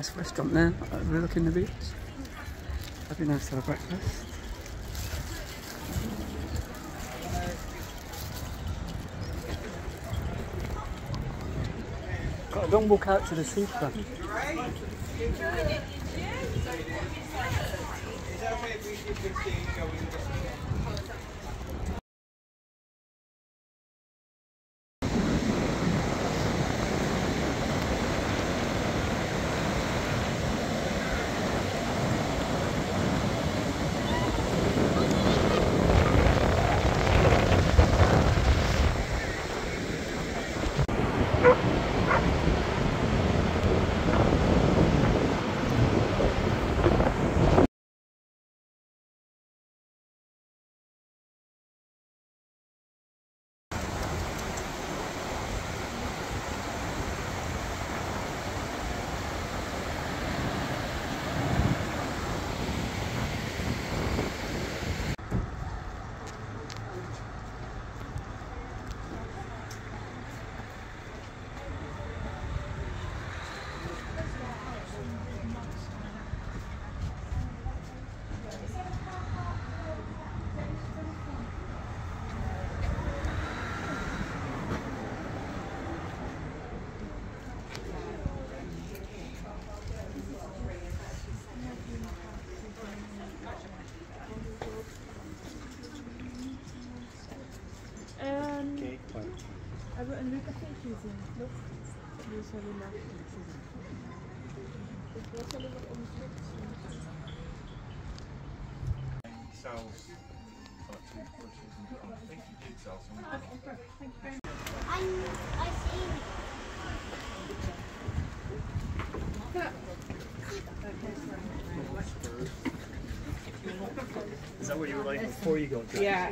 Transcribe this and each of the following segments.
nice restaurant there, overlooking the beach. That'd be nice to have a breakfast. Got a long walk out to the seafront. Also in Lübeck sind Luft. Die ist ja gemacht. Is that what you were like before you go to? Yeah.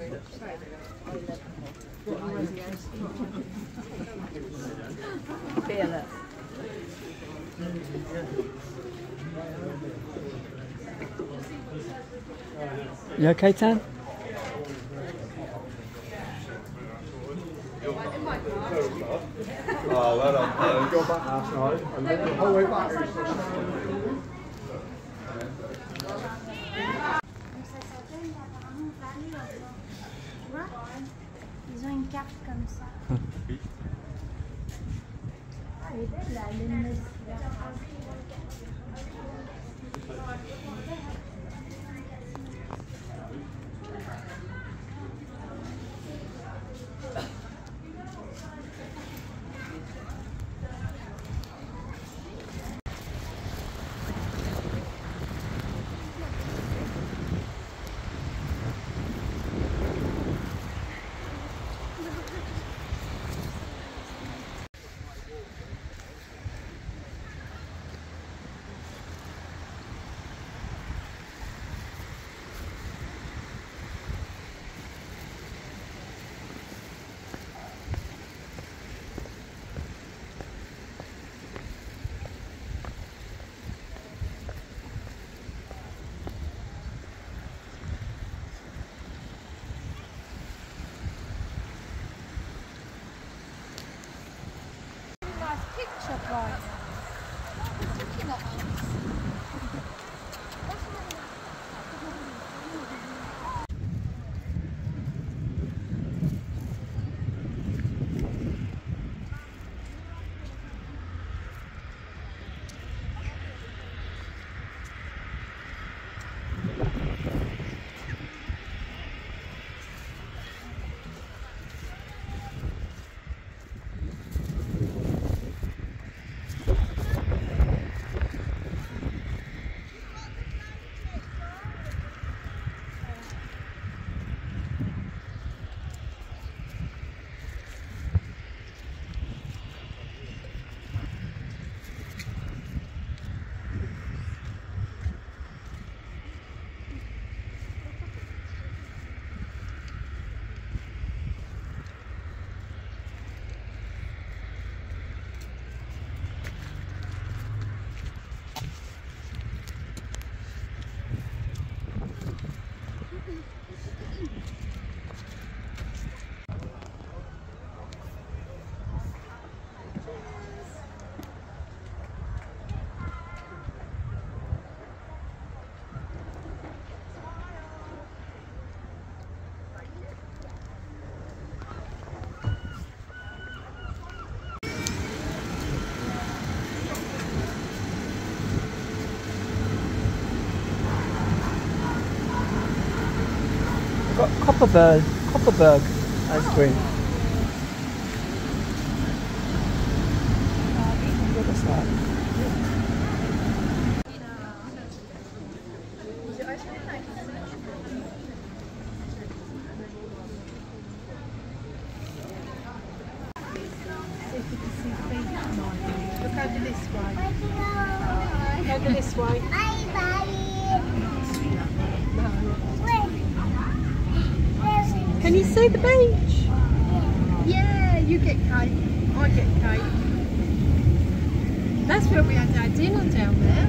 Feel it. You okay, Tan? Oh, well done. Go back last night and then the whole way back. Ils ont une carte comme ça. Ah, elle est belle, là, elle est got Copperberg ice cream. What is that? Look over this way. Over this way. Can you see the beach? Yeah, you get cake. I get cake. That's where we had our dinner down there.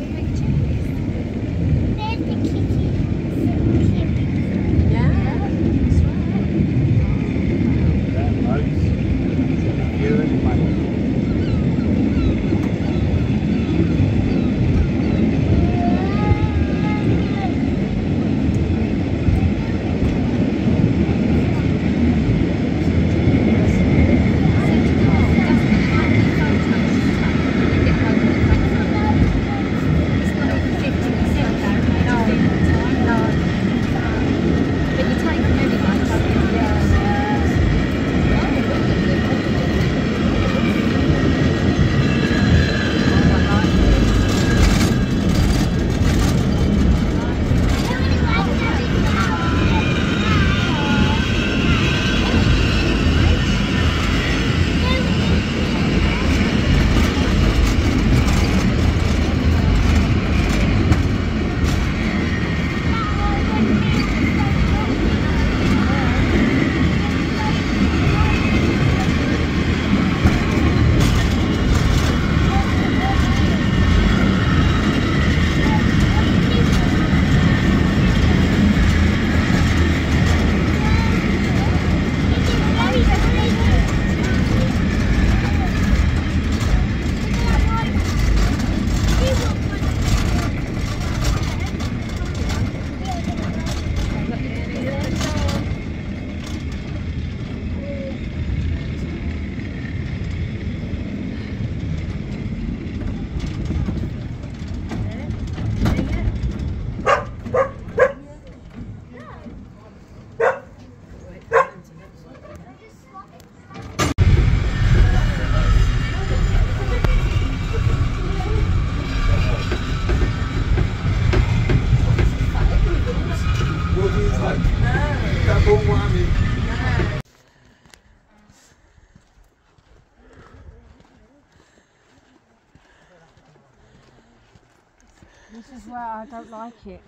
This is where I don't like it.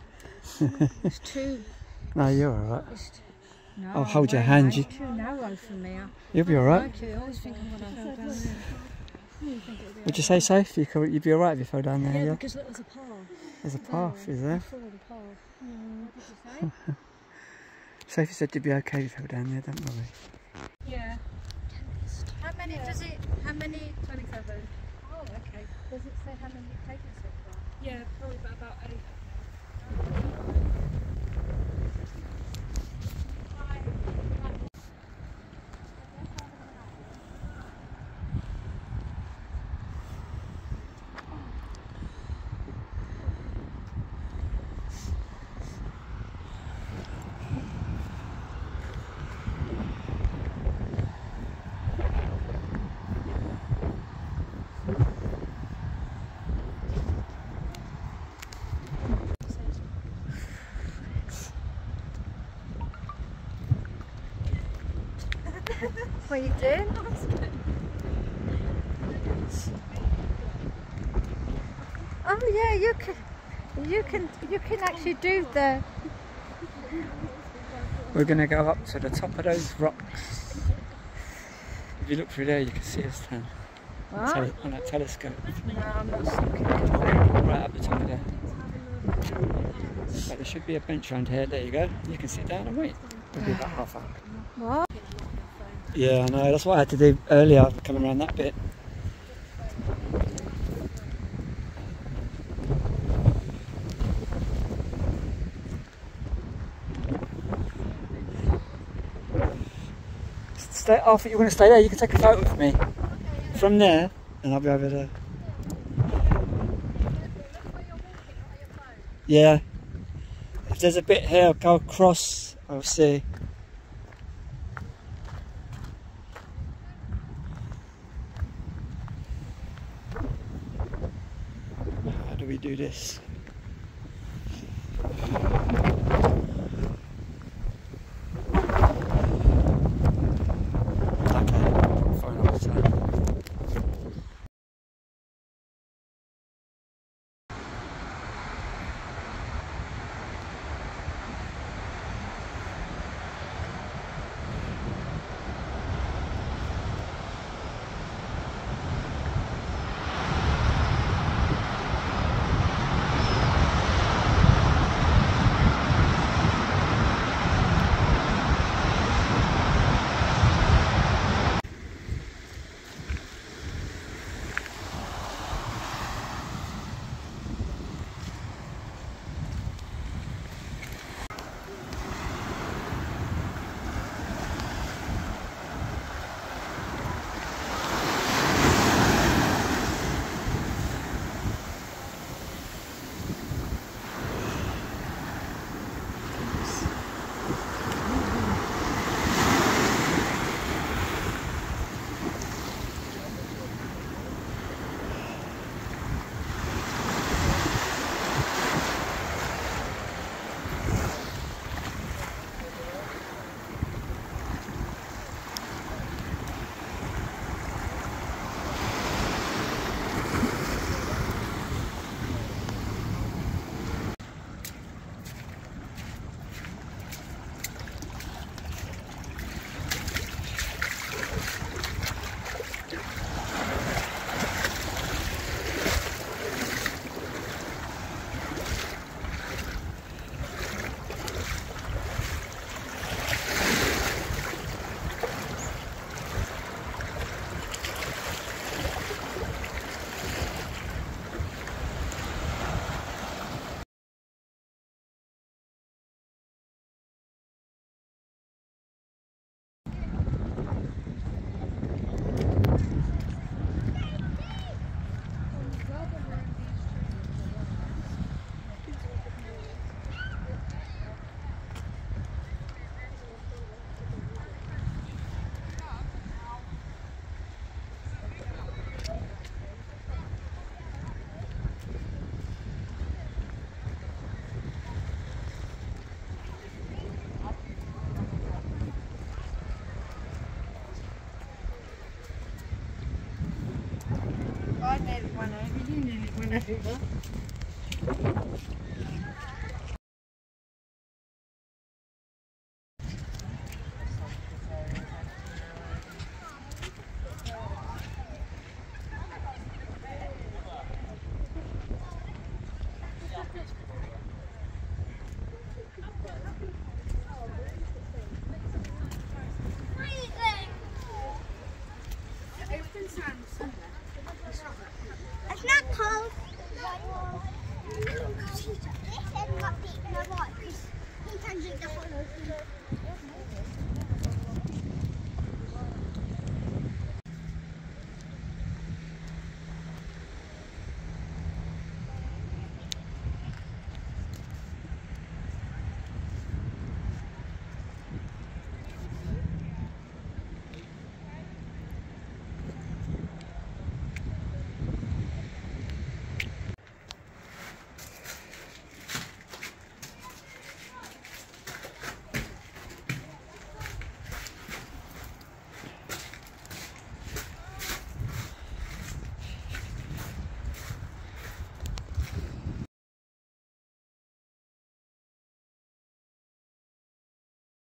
It's too... No, you're alright. No, I'll hold your hand. It's too narrow for me. You'll be alright. I always think I'm going to go down there. Would you say safe? You'd be alright if you fell down there, yeah? Because look, there's a path. There's a path, is there? Follow the path. What did you say? Sophie said you'd be okay if you fell down there, don't worry. Yeah. How many does it? How many? 27. Oh, okay. Does it say how many you've taken so far? Yeah, probably about 8. What are you doing? Oh yeah, you can actually do the... We're going to go up to the top of those rocks. If you look through there, you can see us down on that telescope. No, I'm not looking. Right up the top of there. But there should be a bench around here. There you go. You can sit down and wait. It'll be about half hour. What? Yeah, I know. That's what I had to do earlier, coming around that bit. Stay off. You're going to stay there. You can take a photo with me from there, and I'll be over there. Yeah. If there's a bit here, go across I'll see. How do we do this? I nearly went over, you nearly went over.